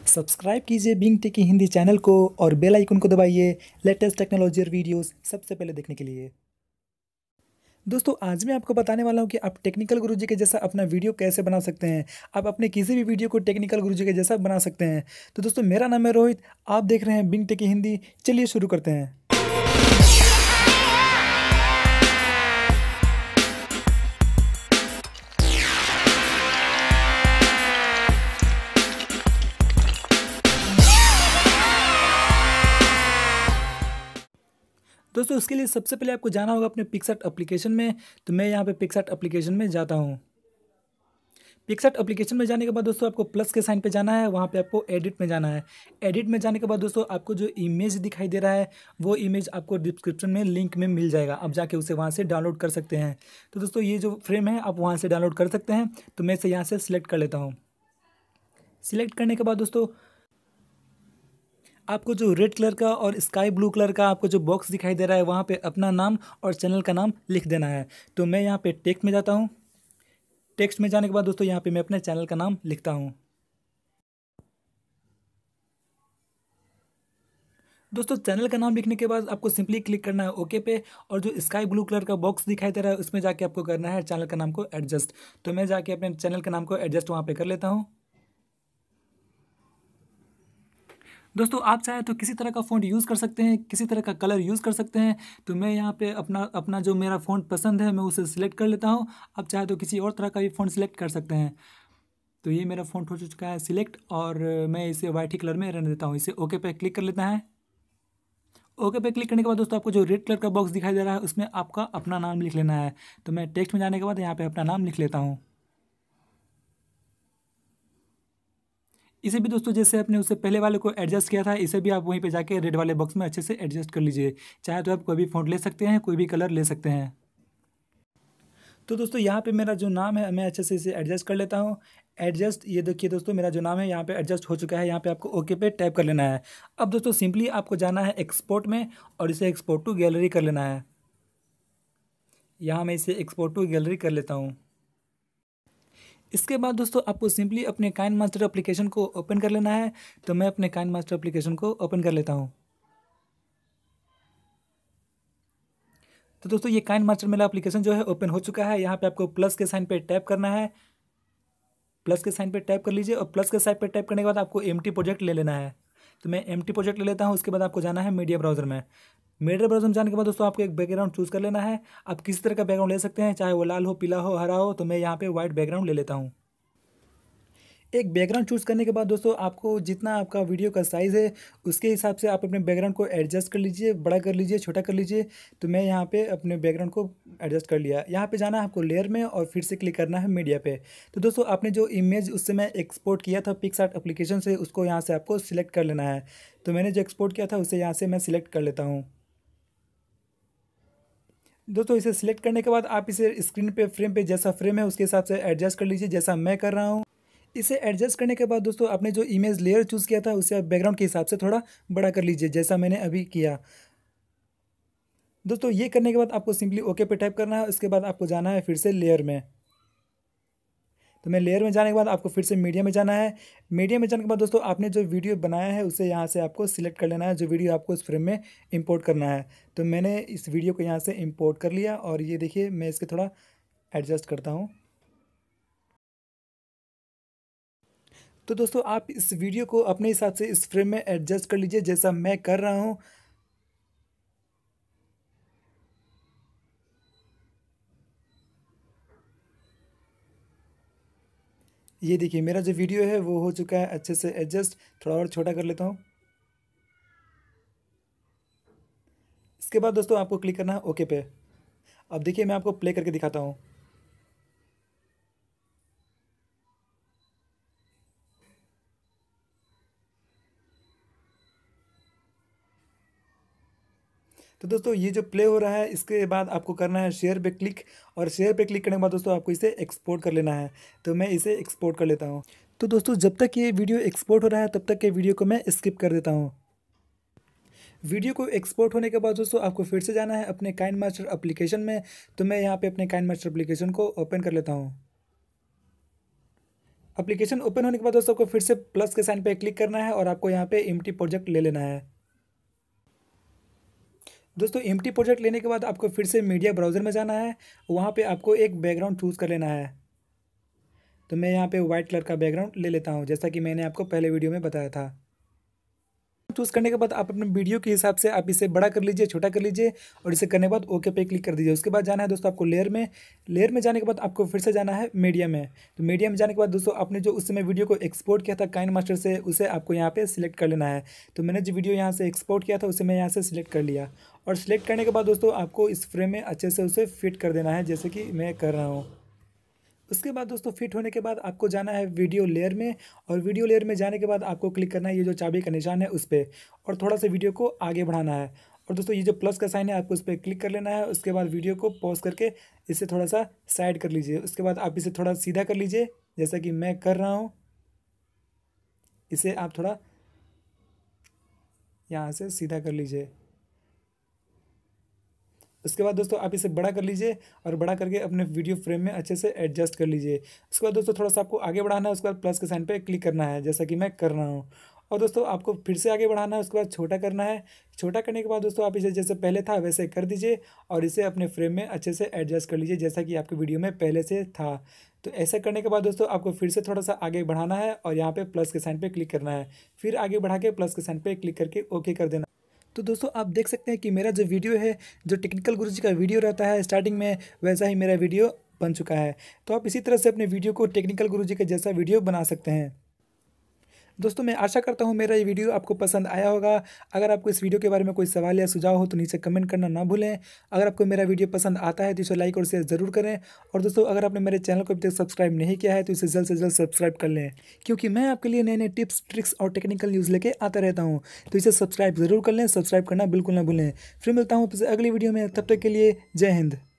Subscribe कीजिए Bing टेकी Hindi channel को और बेल आइकन को दबाइए लेटेस्ट टेक्नोलॉजी और वीडियोस सबसे पहले देखने के लिए। दोस्तों आज मैं आपको बताने वाला हूं कि आप टेक्निकल गुरुजी के जैसा अपना वीडियो कैसे बना सकते हैं। आप अपने किसी भी वीडियो को टेक्निकल गुरुजी के जैसा बना सकते हैं। तो दोस्तों मेरा नाम है रोहित, आप देख रहे हैं बिंग टेकी हिंदी। चलिए शुरू करते हैं। दोस्तों उसके लिए सबसे पहले आपको जाना होगा अपने पिक्सआर्ट एप्लीकेशन में। तो मैं यहाँ पे पिक्सआर्ट एप्लीकेशन में जाता हूँ। पिक्सआर्ट एप्लीकेशन में जाने के बाद दोस्तों आपको प्लस के साइन पे जाना है, वहाँ पे आपको एडिट में जाना है। एडिट में जाने के बाद दोस्तों आपको जो इमेज दिखाई दे रहा है वो इमेज आपको डिस्क्रिप्शन में लिंक में मिल जाएगा, आप जाके उसे वहाँ से डाउनलोड कर सकते हैं। तो दोस्तों ये जो फ्रेम है आप वहाँ से डाउनलोड कर सकते हैं। तो मैं इसे यहाँ से सिलेक्ट कर लेता हूँ। सिलेक्ट करने के बाद दोस्तों आपको जो रेड कलर का और स्काई ब्लू कलर का आपको जो बॉक्स दिखाई दे रहा है वहाँ पे अपना नाम और चैनल का नाम लिख देना है। तो मैं यहाँ पे टेक्स्ट में जाता हूँ। टेक्स्ट में जाने के बाद दोस्तों यहाँ पे मैं अपने चैनल का नाम लिखता हूँ। दोस्तों चैनल का नाम लिखने के बाद आपको सिंपली क्लिक करना है ओके पे, और जो स्काई ब्लू कलर का बॉक्स दिखाई दे रहा है उसमें जाके आपको करना है चैनल का नाम को एडजस्ट। तो मैं जाके अपने चैनल का नाम को एडजस्ट वहाँ पे कर लेता हूँ। दोस्तों आप चाहे तो किसी तरह का फ़ॉन्ट यूज़ कर सकते हैं, किसी तरह का कलर यूज़ कर सकते हैं। तो मैं यहाँ पे अपना अपना जो मेरा फ़ॉन्ट पसंद है मैं उसे सिलेक्ट कर लेता हूँ। आप चाहे तो किसी और तरह का भी फ़ॉन्ट सिलेक्ट कर सकते हैं। तो ये मेरा फ़ॉन्ट हो चुका है सिलेक्ट, और मैं इसे वाइट ही कलर में रहने देता हूँ। इसे ओके पे क्लिक कर लेता है। ओके पे क्लिक करने के बाद दोस्तों आपको जो रेड कलर का बॉक्स दिखाई दे रहा है उसमें आपका अपना नाम लिख लेना है। तो मैं टेक्स्ट में जाने के बाद यहाँ पे अपना नाम लिख लेता हूँ। इसे भी दोस्तों जैसे आपने उससे पहले वाले को एडजस्ट किया था, इसे भी आप वहीं पे जाके रेड वाले बॉक्स में अच्छे से एडजस्ट कर लीजिए। चाहे तो आप कोई भी फ़ॉन्ट ले सकते हैं, कोई भी कलर ले सकते हैं। तो दोस्तों यहाँ पे मेरा जो नाम है मैं अच्छे से इसे एडजस्ट कर लेता हूँ। एडजस्ट, ये देखिए दोस्तों मेरा जो नाम है यहाँ पे एडजस्ट हो चुका है। यहाँ पे आपको ओके पे टैप कर लेना है। अब दोस्तों सिंपली आपको जाना है एक्सपोर्ट में और इसे एक्सपोर्ट टू गैलरी कर लेना है। यहाँ मैं इसे एक्सपोर्ट टू गैलरी कर लेता हूँ। इसके बाद दोस्तों आपको सिंपली अपने काइन मास्टर एप्लीकेशन को ओपन कर लेना है। तो मैं अपने काइन मास्टर एप्लीकेशन को ओपन कर लेता हूँ। तो दोस्तों ये काइन मास्टर मेरा एप्लीकेशन जो है ओपन हो चुका है। यहाँ पे आपको प्लस के साइन पे टैप करना है। प्लस के साइन पे टैप कर लीजिए और प्लस के साइन पे टैप करने के बाद आपको एम्प्टी प्रोजेक्ट ले लेना है। तो मैं एम्प्टी प्रोजेक्ट ले लेता हूँ। उसके बाद आपको जाना है मीडिया ब्राउज़र में। मीडिया ब्राउज़र में जाने के बाद दोस्तों आपको एक बैकग्राउंड चूज़ कर लेना है। आप किसी तरह का बैकग्राउंड ले सकते हैं, चाहे वो लाल हो, पीला हो, हरा हो। तो मैं यहाँ पे व्हाइट बैकग्राउंड ले लेता हूँ। एक बैकग्राउंड चूज़ करने के बाद दोस्तों आपको जितना आपका वीडियो का साइज़ है उसके हिसाब से आप अपने बैकग्राउंड को एडजस्ट कर लीजिए, बड़ा कर लीजिए, छोटा कर लीजिए। तो मैं यहाँ पे अपने बैकग्राउंड को एडजस्ट कर लिया। यहाँ पे जाना है आपको लेयर में और फिर से क्लिक करना है मीडिया पे। तो दोस्तों आपने जो इमेज उससे मैं एक्सपोर्ट किया था पिक्सआर्ट एप्लीकेशन से, उसको यहाँ से आपको सिलेक्ट कर लेना है। तो मैंने जो एक्सपोर्ट किया था उसे यहाँ से मैं सिलेक्ट कर लेता हूँ। दोस्तों इसे सिलेक्ट करने के बाद आप इसे स्क्रीन पे फ्रेम पे जैसा फ्रेम है उसके हिसाब से एडजस्ट कर लीजिए, जैसा मैं कर रहा हूँ। इसे एडजस्ट करने के बाद दोस्तों आपने जो इमेज लेयर चूज़ किया था उसे आप बैकग्राउंड के हिसाब से थोड़ा बड़ा कर लीजिए, जैसा मैंने अभी किया। दोस्तों ये करने के बाद आपको सिंपली ओके पे टाइप करना है। उसके बाद आपको जाना है फिर से लेयर में। तो मैं लेयर में जाने के बाद आपको फिर से मीडिया में जाना है। मीडिया में जाने के बाद दोस्तों आपने जो वीडियो बनाया है उसे यहाँ से आपको सिलेक्ट कर लेना है, जो वीडियो आपको उस फ्रेम में इंपोर्ट करना है। तो मैंने इस वीडियो को यहाँ से इंपोर्ट कर लिया और ये देखिए मैं इसके थोड़ा एडजस्ट करता हूँ। तो दोस्तों आप इस वीडियो को अपने हिसाब से इस फ्रेम में एडजस्ट कर लीजिए, जैसा मैं कर रहा हूँ। ये देखिए मेरा जो वीडियो है वो हो चुका है अच्छे से एडजस्ट। थोड़ा और छोटा कर लेता हूँ। इसके बाद दोस्तों आपको क्लिक करना है ओके पे। अब देखिए मैं आपको प्ले करके दिखाता हूँ। तो दोस्तों ये जो प्ले हो रहा है इसके बाद आपको करना है शेयर पे क्लिक, और शेयर पे क्लिक करने के बाद दोस्तों आपको इसे एक्सपोर्ट कर लेना है। तो मैं इसे एक्सपोर्ट कर लेता हूँ। तो दोस्तों जब तक ये वीडियो एक्सपोर्ट हो रहा है तब तक के वीडियो को मैं स्किप कर देता हूँ। वीडियो को एक्सपोर्ट होने के बाद दोस्तों आपको फिर से जाना है अपने काइन मास्टर एप्लीकेशन में। तो मैं यहाँ पे अपने काइन मास्टर एप्लीकेशन को ओपन कर लेता हूँ। एप्लीकेशन ओपन होने के बाद दोस्तों आपको फिर से प्लस के साइन पे क्लिक करना है और आपको यहाँ पे एम्प्टी प्रोजेक्ट ले लेना है। दोस्तों एम्प्टी प्रोजेक्ट लेने के बाद आपको फिर से मीडिया ब्राउज़र में जाना है, वहाँ पे आपको एक बैकग्राउंड चूज़ कर लेना है। तो मैं यहाँ पे वाइट कलर का बैकग्राउंड ले लेता हूँ, जैसा कि मैंने आपको पहले वीडियो में बताया था। चूज़ करने के बाद आप अपने वीडियो के हिसाब से आप इसे बड़ा कर लीजिए, छोटा कर लीजिए और इसे करने के बाद ओके पे क्लिक कर दीजिए। उसके बाद जाना है दोस्तों आपको लेयर में जाने के बाद आपको फिर से जाना है मीडिया में। तो मीडिया में जाने के बाद दोस्तों आपने जो उस समय वीडियो को एक्सपोर्ट किया था काइनमास्टर से, उसे आपको यहाँ पे सिलेक्ट कर लेना है। तो मैंने जो वीडियो यहाँ से एक्सपोर्ट किया था उसे मैं यहाँ से सिलेक्ट कर लिया और सिलेक्ट करने के बाद दोस्तों आपको इस फ्रेम में अच्छे से उसे फिट कर देना है, जैसे कि मैं कर रहा हूँ। उसके बाद दोस्तों फिट होने के बाद आपको जाना है वीडियो लेयर में और वीडियो लेयर में जाने के बाद आपको क्लिक करना है ये जो चाबी का निशान है उस पर और थोड़ा सा वीडियो को आगे बढ़ाना है। और दोस्तों ये जो प्लस का साइन है आपको उस पर क्लिक कर लेना है। उसके बाद वीडियो को पॉज करके इसे थोड़ा सा साइड कर लीजिए। उसके बाद आप इसे थोड़ा सीधा कर लीजिए, जैसा कि मैं कर रहा हूँ। इसे आप थोड़ा यहाँ से सीधा कर लीजिए। उसके बाद दोस्तों आप इसे बड़ा कर लीजिए और बड़ा करके अपने वीडियो फ्रेम में अच्छे से एडजस्ट कर लीजिए। उसके बाद दोस्तों थोड़ा सा आपको आगे बढ़ाना है, उसके बाद प्लस के साइन पे क्लिक करना है, जैसा कि मैं कर रहा हूँ। और दोस्तों आपको फिर से आगे बढ़ाना है, उसके बाद छोटा करना है। छोटा करने के बाद दोस्तों आप इसे जैसे पहले था वैसे कर दीजिए और इसे अपने फ्रेम में अच्छे से एडजस्ट कर लीजिए, जैसा कि आपके वीडियो में पहले से था। तो ऐसा करने के बाद दोस्तों आपको फिर से थोड़ा सा आगे बढ़ाना है और यहाँ पे प्लस के साइन पे क्लिक करना है। फिर आगे बढ़ा के प्लस के साइन पे क्लिक करके ओके कर देना। तो दोस्तों आप देख सकते हैं कि मेरा जो वीडियो है, जो टेक्निकल गुरुजी का वीडियो रहता है स्टार्टिंग में, वैसा ही मेरा वीडियो बन चुका है। तो आप इसी तरह से अपने वीडियो को टेक्निकल गुरुजी के जैसा वीडियो बना सकते हैं। दोस्तों मैं आशा करता हूँ मेरा ये वीडियो आपको पसंद आया होगा। अगर आपको इस वीडियो के बारे में कोई सवाल या सुझाव हो तो नीचे कमेंट करना ना भूलें। अगर आपको मेरा वीडियो पसंद आता है तो इसे लाइक और शेयर ज़रूर करें। और दोस्तों अगर आपने मेरे चैनल को अभी तक सब्सक्राइब नहीं किया है तो इसे जल्द से जल्द सब्सक्राइब कर लें, क्योंकि मैं आपके लिए नए नए टिप्स, ट्रिक्स और टेक्निकल न्यूज़ लेके आता रहता हूँ। तो इसे सब्सक्राइब ज़रूर कर लें, सब्सक्राइब करना बिल्कुल ना भूलें। फिर मिलता हूँ आपसे अगली वीडियो में, तब तक के लिए जय हिंद।